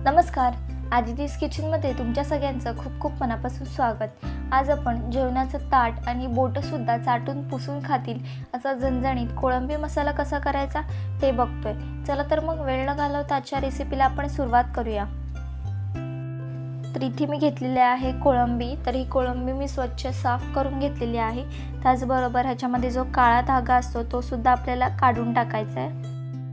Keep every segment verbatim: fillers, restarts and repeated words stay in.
नमस्कार, आदितीज किचनमध्ये तुमच्या सगळ्यांचं खूप खूप मनापासून स्वागत। आज आपण जेवणाचं ताट आणि बोटं सुद्धा चाटून पुसून खातील असा झणझणीत कोळंबी मसाला कसा करायचा ते बघतोय। चला तर मग वेळ न घालवता आजच्या रेसिपीला आपण सुरुवात करूया। तर इथे मी घेतलेली आहे कोळंबी। तर ही कोळंबी मी स्वच्छ साफ करून घेतलेली आहे। त्याचबरोबर ह्याच्यामध्ये जो काळा धागा असतो तो सुद्धा आपल्याला काढून टाकायचा आहे।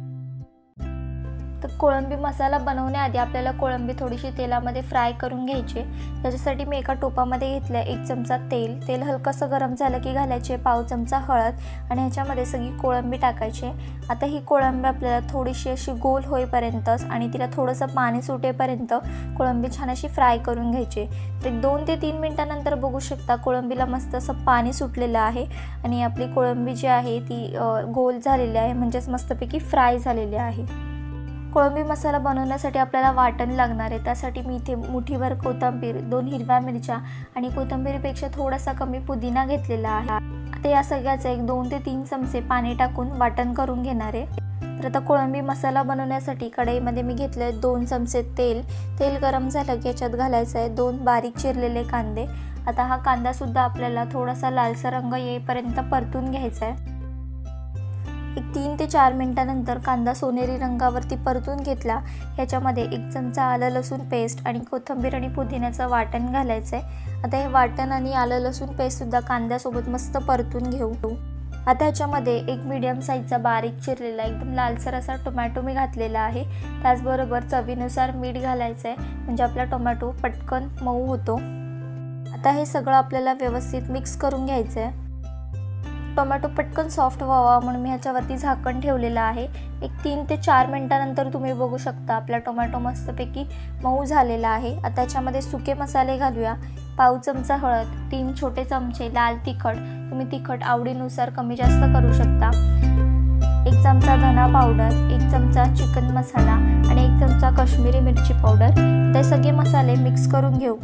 तर कोळंबी मसाला बनवण्याआधी आपल्याला कोळंबी थोडीशी तेलामध्ये फ्राय करून घ्यायची। त्याच्यासाठी मी एका टोपामध्ये घेतलं एक चमचा तेल। तेल हलकसं गरम झालं की घालायचे पाव चमचा हळद आणि ह्याच्यामध्ये सगळी कोळंबी टाकायची। आता ही कोळंबी आपल्याला थोडीशी अशी गोल होईपर्यंतच आणि तिला थोडंसं पाणी सुटेपर्यंत कोळंबी छान अशी फ्राय करून घ्यायची। तर दोन ते तीन मिनिटांनंतर बघू शकता कोळंबीला मस्त असं पाणी सुटलेलं आहे आणि आपली कोळंबी जी आहे ती गोल झालेली आहे, म्हणजेच मस्तपैकी फ्राय झालेली आहे। कोळंबी मसाला बनवण्यासाठी आपल्याला वाटण लागणार आहे। त्यासाठी मी इथे मुठीभर कोथिंबीर, दोन हिरव्या मिरच्या आणि कोथिंबीरपेक्षा थोडासा कमी पुदिना घेतलेला आहे। आता या सगळ्याचे एक दोन ते तीन चमचे पाणी टाकून वाटण करून घेणार आहे। तर आता कोळंबी मसाला बनवण्यासाठी कढईमध्ये मी घेतले दोन चमचे तेल। तेल गरम झालं की याच्यात घालायचं आहे दोन बारीक चिरलेले कांदे। आता हा कांदा सुद्धा आपल्याला थोडासा लालसर रंग येईपर्यंत परतून घ्यायचा आहे। एक तीन ते चार मिनिटांनंतर कांदा सोनेरी रंगावरती परतून घेतला। ह्याच्यामध्ये एक चमचा आलं लसूण पेस्ट आणि कोथिंबीर आणि पुदिन्याचं वाटण घालायचं आहे। आता हे वाटण आणि आलं लसूण पेस्ट सुद्धा कांद्यासोबत मस्त परतून घेऊ। आता ह्याच्यामध्ये एक मीडियम साईजचा बारीक चिरलेला एकदम लालसर असा टोमॅटो मी घातलेला आहे। त्याचबरोबर चवीनुसार मीठ घालायचं आहे, म्हणजे आपला टोमॅटो पटकन मऊ होतो। आता हे सगळं आपल्याला व्यवस्थित मिक्स करून घ्यायचं आहे। टोमॅटो पटकन सॉफ्ट व्हावा म्हणून मी ह्याच्यावरती झाकण ठेवलेलं आहे। एक तीन ते चार मिनिटांनंतर तुम्ही बघू शकता आपला टोमॅटो मस्तपैकी मऊ झालेला आहे। आता ह्याच्यामध्ये सुके मसाले घालूया। पाव चमचा हळद, तीन छोटे चमचे लाल तिखट, तुम्ही तिखट आवडीनुसार कमी जास्त करू शकता, एक चमचा धना पावडर, एक चमचा चिकन मसाला आणि एक चमचा काश्मीरी मिरची पावडर। ते सगळे मसाले मिक्स करून घेऊ।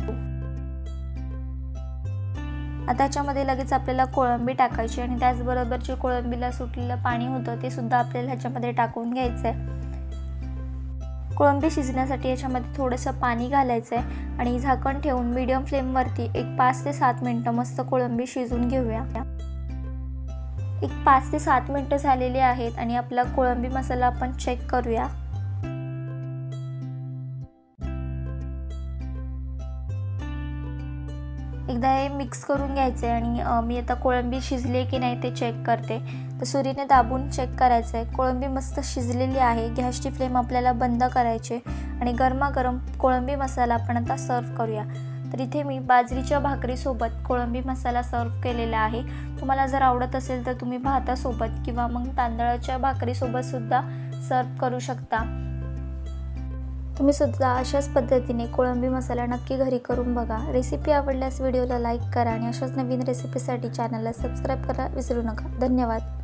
आता ह्याच्यामध्ये लगेच आपल्याला कोळंबी टाकायची आणि त्याचबरोबर जे कोळंबीला सुटलेलं पाणी होतं ते सुद्धा आपल्याला ह्याच्यामध्ये टाकून घ्यायचं आहे। कोळंबी शिजण्यासाठी याच्यामध्ये थोडंसं पाणी घालायचं आहे आणि झाकण ठेवून मीडियम फ्लेमवरती एक पाच ते सात मिनिटं मस्त कोळंबी शिजून घेऊया। एक पाच ते सात मिनिटं झालेली आहेत आणि आपला कोळंबी मसाला आपण चेक करूया। एकदा हे मिक्स करून घ्यायचं आहे आणि मी आता कोळंबी शिजली की नाही ते चेक करते। तर सुरीने दाबून चेक करायचं आहे। कोळंबी मस्त शिजलेली आहे। गॅसची फ्लेम आपल्याला बंद करायची आणि गरमागरम कोळंबी मसाला आपण आता सर्व करूया। तर इथे मी बाजरीच्या भाकरीसोबत कोळंबी मसाला सर्व केलेला आहे। तुम्हाला जर आवडत असेल तर तुम्ही भातासोबत किंवा मग तांदळाच्या भाकरीसोबत सुद्धा सर्व करू शकता। तुम्ही सुद्धा अशाच पद्धतीने कोळंबी मसाला नक्की घरी करून बघा। रेसिपी आवडल्यास व्हिडिओला लाईक करा आणि अशाच नवीन रेसिपीसाठी चॅनलला सबस्क्राईब करा विसरू नका। धन्यवाद।